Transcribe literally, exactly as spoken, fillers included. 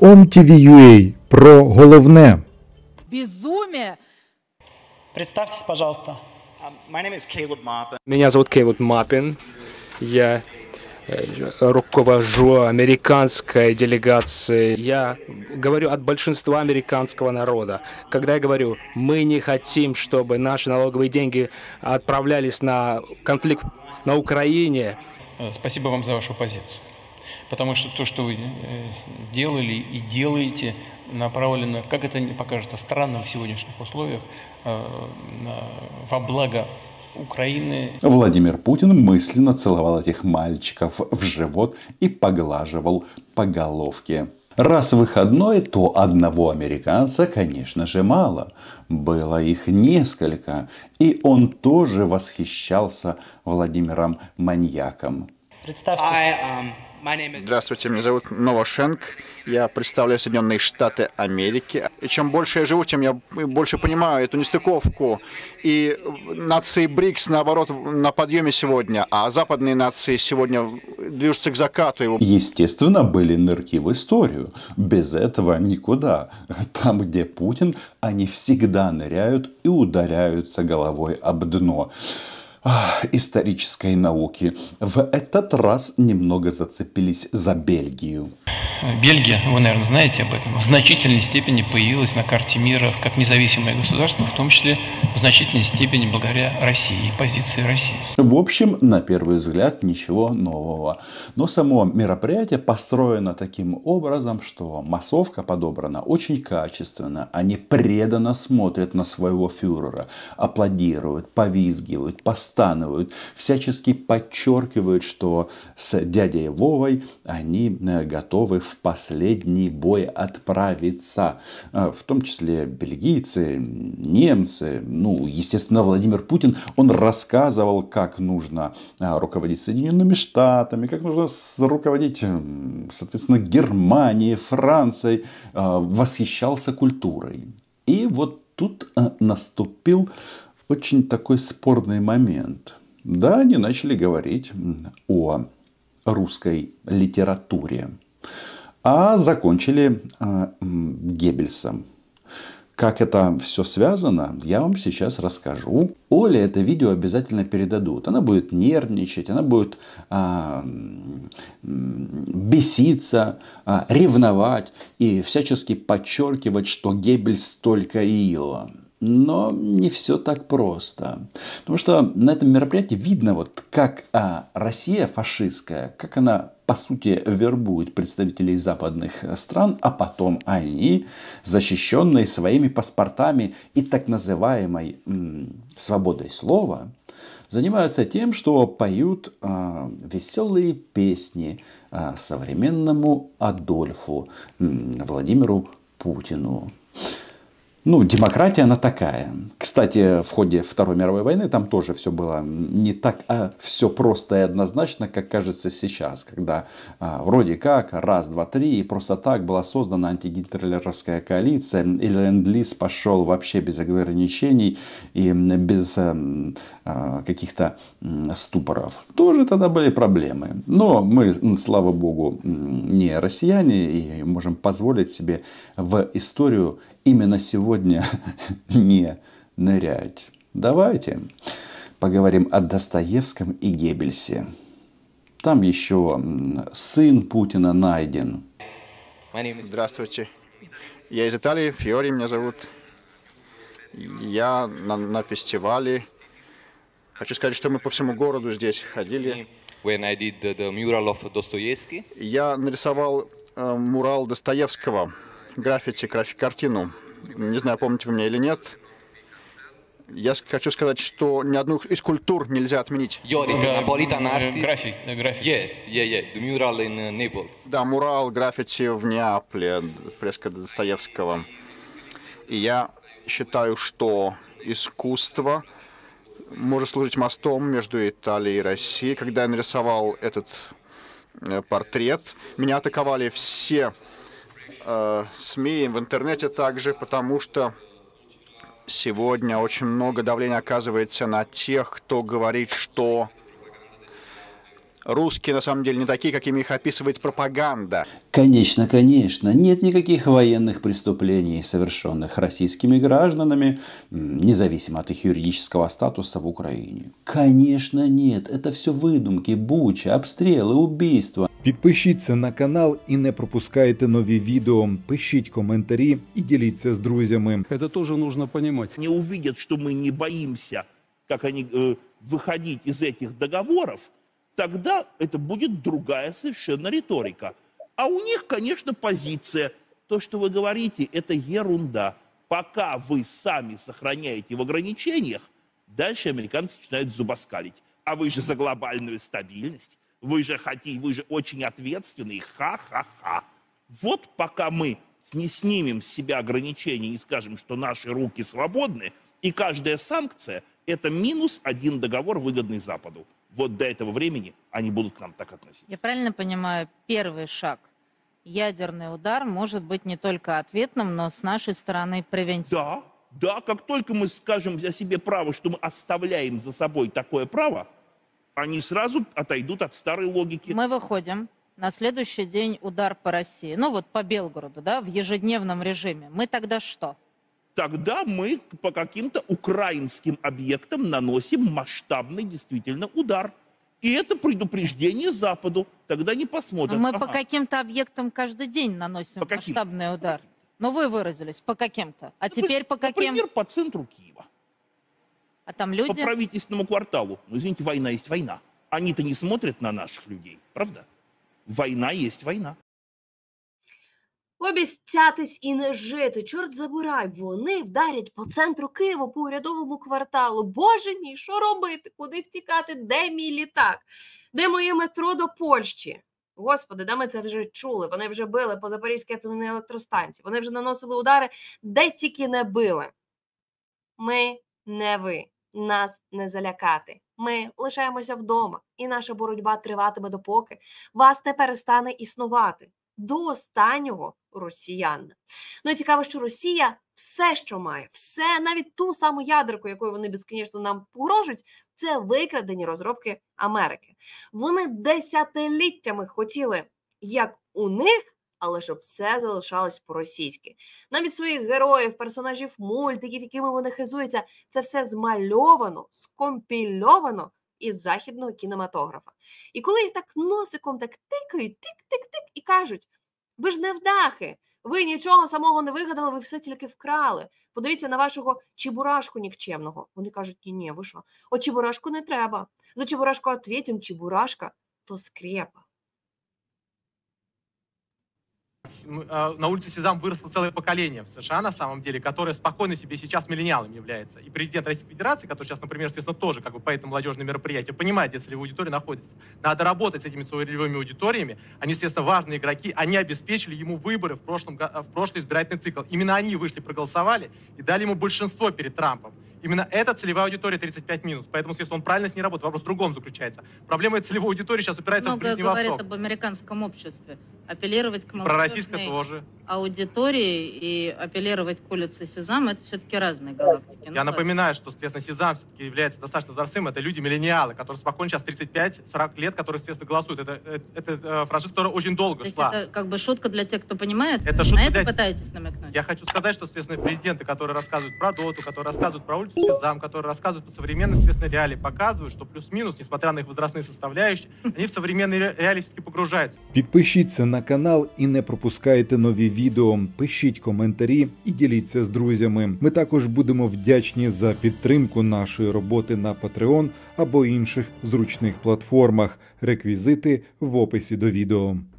ом-ті-ві.ua про головне. Безумие! Представьтесь, пожалуйста. Меня зовут Кейлоб Маппин. Я руковожу американской делегацией. Я говорю от большинства американского народа. Когда я говорю, мы не хотим, чтобы наши налоговые деньги отправлялись на конфликт на Украине. Спасибо вам за вашу позицию. Потому что то, что вы делали и делаете, направлено, как это не покажется странным в сегодняшних условиях, во благо Украины. Владимир Путин мысленно целовал этих мальчиков в живот и поглаживал по головке. Раз выходной, то одного американца, конечно же, мало. Было их несколько. И он тоже восхищался Владимиром Маньяком. Представьтесь. Здравствуйте, меня зовут Новошенк. Я представляю Соединенные Штаты Америки. И чем больше я живу, тем я больше понимаю эту нестыковку. И нации БРИКС, наоборот, на подъеме сегодня, а западные нации сегодня движутся к закату. Естественно, были нырки в историю. Без этого никуда. Там, где Путин, они всегда ныряют и ударяются головой об дно исторической науки. В этот раз немного зацепились за Бельгию. Бельгия, вы, наверное, знаете об этом, в значительной степени появилась на карте мира как независимое государство, в том числе в значительной степени благодаря России и позиции России. В общем, на первый взгляд, ничего нового. Но само мероприятие построено таким образом, что массовка подобрана очень качественно. Они преданно смотрят на своего фюрера, аплодируют, повизгивают, постанывают, всячески подчеркивают, что с дядей Вовой они готовы в последний бой отправиться. В том числе бельгийцы, немцы. Ну, естественно, Владимир Путин, он рассказывал, как нужно руководить Соединенными Штатами, как нужно руководить, соответственно, Германией, Францией. Восхищался культурой. И вот тут наступил очень такой спорный момент. Да, они начали говорить о русской литературе, а закончили э, Геббельсом. Как это все связано, я вам сейчас расскажу. Оле это видео обязательно передадут. Она будет нервничать, она будет а, беситься, а, ревновать и всячески подчеркивать, что Геббельс только ила. Но не все так просто. Потому что на этом мероприятии видно, вот, как а, Россия фашистская, как она по сути вербует представителей западных стран, а потом они, защищенные своими паспортами и так называемой м, свободой слова, занимаются тем, что поют а, веселые песни а, современному Адольфу м, Владимиру Путину. Ну, демократия, она такая. Кстати, в ходе Второй мировой войны там тоже все было не так а все просто и однозначно, как кажется сейчас. Когда а, вроде как раз, два, три, и просто так была создана антигитлеровская коалиция. И ленд-лиз пошел вообще без ограничений и без а, а, каких-то а, ступоров. Тоже тогда были проблемы. Но мы, слава богу, не россияне и можем позволить себе в историю именно сегодня не нырять. Давайте поговорим о Достоевском и Геббельсе. Там еще сын Путина найден. Здравствуйте. Я из Италии, Фиори меня зовут. Я на, на фестивале. Хочу сказать, что мы по всему городу здесь ходили. When I did the, the mural of Dostoevsky. Я нарисовал э, мурал Достоевского. Граффити, картину. Не знаю, помните вы меня или нет. Я хочу сказать, что ни одну из культур нельзя отменить. Граффити. Yes, yeah, yeah. The mural in uh, Naples. Да, мурал, граффити в Неаполе, фреска Достоевского. И я считаю, что искусство может служить мостом между Италией и Россией. Когда я нарисовал этот э, портрет, меня атаковали все СМИ, в интернете также, потому что сегодня очень много давления оказывается на тех, кто говорит, что русские на самом деле не такие, какими их описывает пропаганда. Конечно, конечно, нет никаких военных преступлений, совершенных российскими гражданами, независимо от их юридического статуса в Украине. Конечно, нет, это все выдумки, буча, обстрелы, убийства. Підпишіться на канал і не пропускайте нові відео. Пишіть коментарі і діліться з друзями. Это тоже нужно понимать. Не увидят, что мы не боимся, как они, э, выходить из этих договоров, тогда это будет другая совершенно риторика. А у них, конечно, позиция. То, что вы говорите, это ерунда. Пока вы сами сохраняете в ограничениях, дальше американцы начинают зубоскалить. А вы же за глобальную стабильность. Вы же хотите, вы же очень ответственные. Ха-ха-ха. Вот пока мы не снимем с себя ограничения и скажем, что наши руки свободны, и каждая санкция – это минус один договор, выгодный Западу. Вот до этого времени они будут к нам так относиться. Я правильно понимаю, первый шаг – ядерный удар может быть не только ответным, но с нашей стороны превентивным. Да, да, как только мы скажем о себе право, что мы оставляем за собой такое право, они сразу отойдут от старой логики. Мы выходим, на следующий день удар по России, ну вот по Белгороду, да, в ежедневном режиме. Мы тогда что? Тогда мы по каким-то украинским объектам наносим масштабный действительно удар. И это предупреждение Западу. Тогда не посмотрят. Мы ага. по каким-то объектам каждый день наносим по масштабный удар. Но вы выразились по каким-то. А Например, теперь по каким? Например, по центру Киева. А там люди? По правительственному кварталу. Ну, извините, война есть война. Они-то не смотрят на наших людей, правда? Война есть война. Обіцятись і не жити, чорт забирай, вони вдарять по центру Києва, по урядовому кварталу. Боже мій, що робити? Куди втікати? Де мій літак? Де моє метро до Польщі? Господи, да ми це вже чули. Вони вже били по Запорізькій атомній електростанції. Вони вже наносили удари, де тільки не били. Ми не ви. Нас не залякати. Ми лишаємося вдома. І наша боротьба триватиме допоки вас не перестане існувати. До останнього росіян. Ну і цікаво, що Росія все, що має, все, навіть ту саму ядерку, якою вони безкінечно нам погрожують, це викрадені розробки Америки. Вони десятиліттями хотіли, як у них, але щоб все залишалось по-російськи. Навіть своїх героїв, персонажів мультиків, якими вони хизуються, це все змальовано, скомпільовано із західного кінематографа. І коли їх так носиком так тикають, тик-тик-тик, і кажуть, ви ж не вдахи, ви нічого самого не вигадали, ви все тільки вкрали. Подивіться на вашого чебурашку нікчемного. Вони кажуть, ні-ні, ви що, о чебурашку не треба. За чебурашку ответим, чебурашка то скрепа. На улице Сезам выросло целое поколение в США, на самом деле, которое спокойно себе сейчас миллениалом является. И президент Российской Федерации, который сейчас, например, естественно, тоже как бы по этому молодежному мероприятию понимает, где целевая аудитория находится. Надо работать с этими целевыми аудиториями. Они, естественно, важные игроки. Они обеспечили ему выборы в, прошлом, в прошлый избирательный цикл. Именно они вышли, проголосовали и дали ему большинство перед Трампом. Именно эта целевая аудитория тридцать пять минус. Поэтому, если он правильно с ней работает, вопрос в другом заключается. Проблема целевой аудитории сейчас упирается Много в Ближний говорит Восток. об американском обществе. Апеллировать к Про российское тоже. аудитории и апеллировать к улице Сезам — это все-таки разные галактики. Я ну, напоминаю, что, соответственно, Сезам все-таки является достаточно взрослым. Это люди-миллениалы, которые спокойно сейчас тридцать пять сорок лет, которые, естественно, голосуют. Это, это, это франшиза, которая очень долго То есть шла. это как бы шутка для тех, кто понимает? Это На это для... пытаетесь намекнуть? Я хочу сказать, что, соответственно, президенты, которые рассказывают про Доту, которые рассказывают про улицу Сезам, которые рассказывают по современной, соответственно, реалии, показывают, что плюс-минус, несмотря на их возрастные составляющие, они в современные реалии все-таки погружаются. Підпишіться на канал і не пропускайте нові відео. Пишіть коментарі і діліться з друзями. Ми також будемо вдячні за підтримку нашої роботи на Patreon або інших зручних платформах. Реквізити в описі до відео.